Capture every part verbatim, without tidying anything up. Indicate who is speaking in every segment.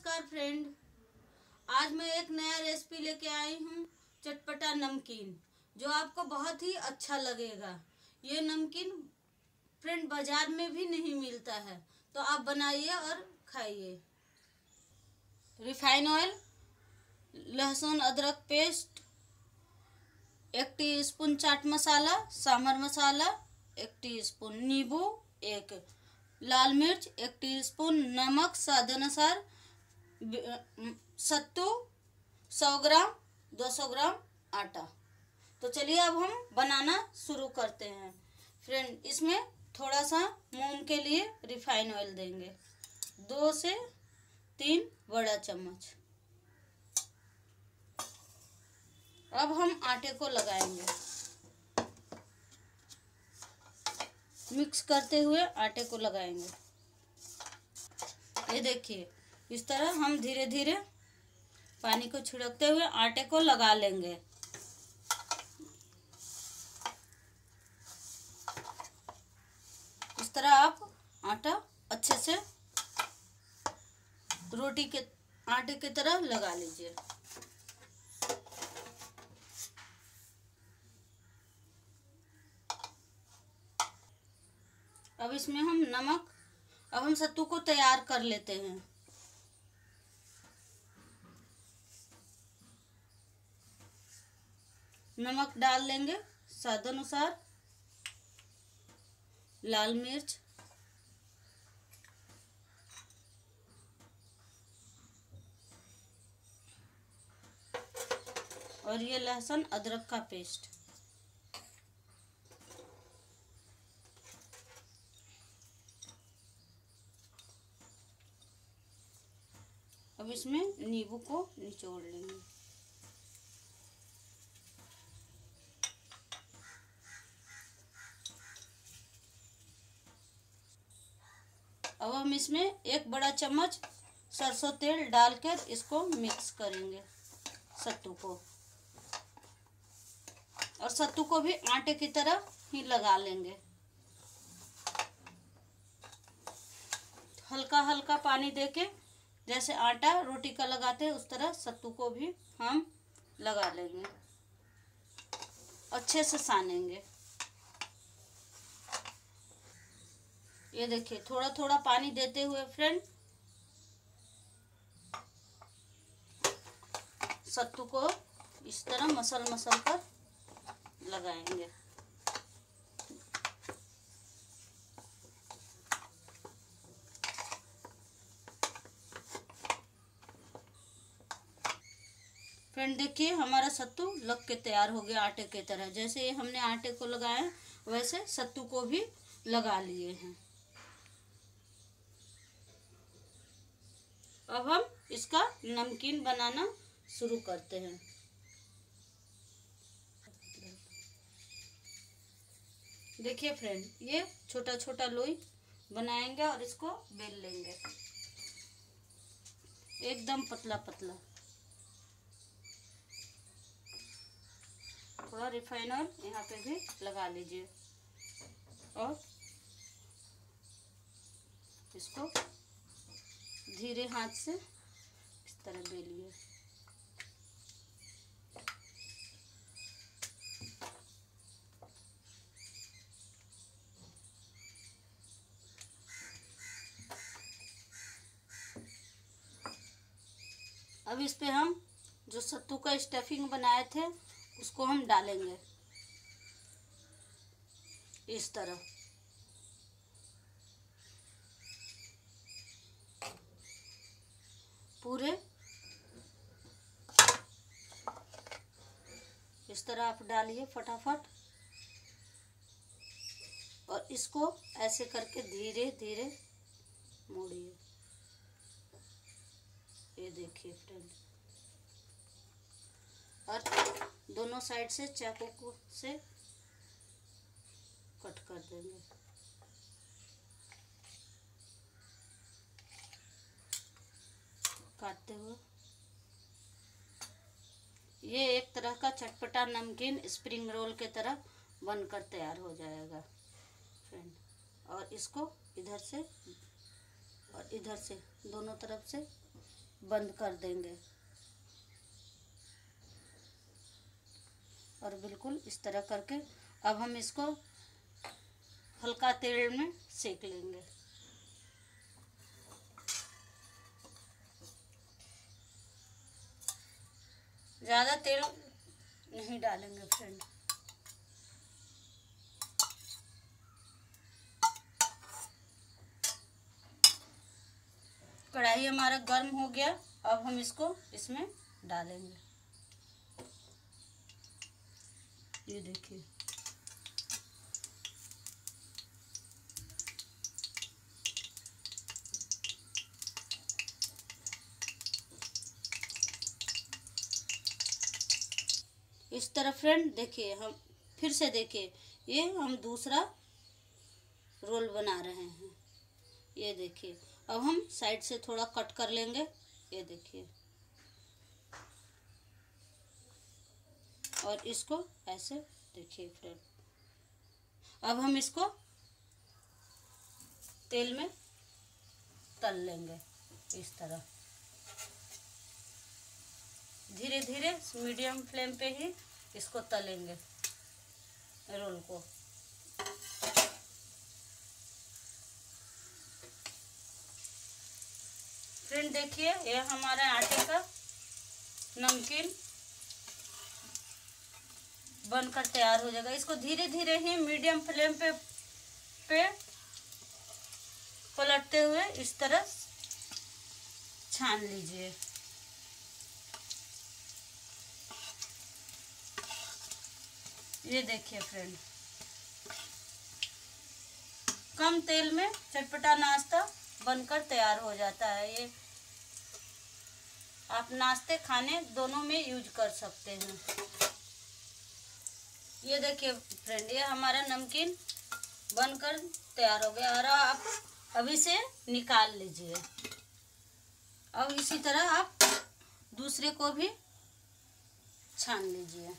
Speaker 1: नमस्कार फ्रेंड। आज मैं एक नया रेसिपी लेके आई हूँ, चटपटा नमकीन, जो आपको बहुत ही अच्छा लगेगा। ये नमकीन फ्रेंड बाजार में भी नहीं मिलता है, तो आप बनाइए और खाइए। रिफाइन ऑयल, लहसुन अदरक पेस्ट, एक टीस्पून चाट मसाला, सांभर मसाला, एक टीस्पून नींबू, एक लाल मिर्च, एक टीस्पून नमक स्वाद अनुसार, सत्तू सौ ग्राम, दो सौ ग्राम आटा। तो चलिए अब हम बनाना शुरू करते हैं। फ्रेंड, इसमें थोड़ा सा मूंग के लिए रिफाइन ऑयल देंगे, दो से तीन बड़ा चम्मच। अब हम आटे को लगाएंगे, मिक्स करते हुए आटे को लगाएंगे। ये देखिए, इस तरह हम धीरे धीरे पानी को छिड़कते हुए आटे को लगा लेंगे। इस तरह आप आटा अच्छे से रोटी के आटे की तरह लगा लीजिए। अब इसमें हम नमक, अब हम सत्तू को तैयार कर लेते हैं। नमक डाल लेंगे स्वाद अनुसार, लाल मिर्च, और ये लहसुन अदरक का पेस्ट। अब इसमें नींबू को निचोड़ लेंगे। अब हम इसमें एक बड़ा चम्मच सरसों तेल डालकर इसको मिक्स करेंगे, सत्तू को। और सत्तू को भी आटे की तरह ही लगा लेंगे। हल्का हल्का पानी देके, जैसे आटा रोटी का लगाते हैं उस तरह सत्तू को भी हम लगा लेंगे, अच्छे से सानेंगे। ये देखिए, थोड़ा थोड़ा पानी देते हुए फ्रेंड सत्तू को इस तरह मसल मसल कर लगाएंगे। फ्रेंड देखिए, हमारा सत्तू लग के तैयार हो गया आटे की तरह। जैसे ये हमने आटे को लगाया वैसे सत्तू को भी लगा लिए हैं। अब हम इसका नमकीन बनाना शुरू करते हैं। देखिए फ्रेंड, ये छोटा छोटा लोई बनाएंगे और इसको बेल लेंगे, एकदम पतला पतला। थोड़ा रिफाइन ऑयल यहाँ पे भी लगा लीजिए और इसको धीरे हाथ से इस तरह बेलिए। अब इस पे हम जो सत्तू का स्टफिंग बनाए थे उसको हम डालेंगे इस तरह। पूरे इस तरह आप डालिए फटाफट, और इसको ऐसे करके धीरे धीरे मोड़िए। ये देखिए फ्रेंड, और दोनों साइड से चाकू को से कट कर देंगे। काटते हुए ये एक तरह का चटपटा नमकीन स्प्रिंग रोल के तरह बनकर तैयार हो जाएगा फ्रेंड। और इसको इधर से और इधर से दोनों तरफ से बंद कर देंगे और बिल्कुल इस तरह करके अब हम इसको हल्का तेल में सेक लेंगे। ज़्यादा तेल नहीं डालेंगे फ्रेंड। कढ़ाई हमारा गर्म हो गया, अब हम इसको इसमें डालेंगे। ये देखिए इस तरह फ्रेंड। देखिए हम फिर से देखिए, ये हम दूसरा रोल बना रहे हैं। ये देखिए अब हम साइड से थोड़ा कट कर लेंगे। ये देखिए और इसको ऐसे देखिए फ्रेंड। अब हम इसको तेल में तल लेंगे इस तरह, धीरे धीरे मीडियम फ्लेम पे ही इसको तलेंगे रोल को। फ्रेंड देखिए ये हमारा आटे का नमकीन बनकर तैयार हो जाएगा। इसको धीरे धीरे ही मीडियम फ्लेम पे पे पलटते हुए इस तरह छान लीजिए। ये देखिए फ्रेंड, कम तेल में चटपटा नाश्ता बनकर तैयार हो जाता है। ये आप नाश्ते खाने दोनों में यूज कर सकते हैं। ये देखिए फ्रेंड, ये हमारा नमकीन बनकर तैयार हो गया और आप अभी से निकाल लीजिए। अब इसी तरह आप दूसरे को भी छान लीजिए।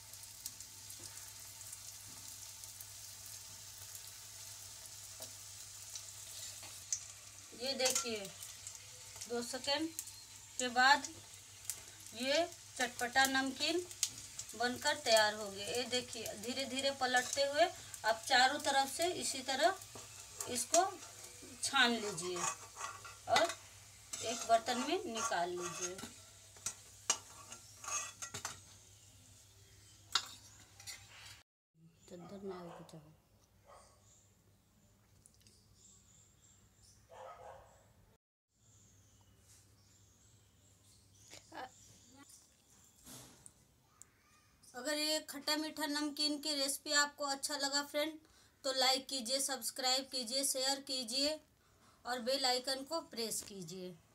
Speaker 1: ये देखिए दो सेकंड के बाद ये चटपटा नमकीन बनकर तैयार हो गया। ये देखिए धीरे धीरे पलटते हुए आप चारों तरफ से इसी तरह इसको छान लीजिए और एक बर्तन में निकाल लीजिए। चद्दर में आगे कुछ अगर ये खट्टा मीठा नमकीन की रेसिपी आपको अच्छा लगा फ्रेंड तो लाइक कीजिए, सब्सक्राइब कीजिए, शेयर कीजिए और बेल आइकन को प्रेस कीजिए।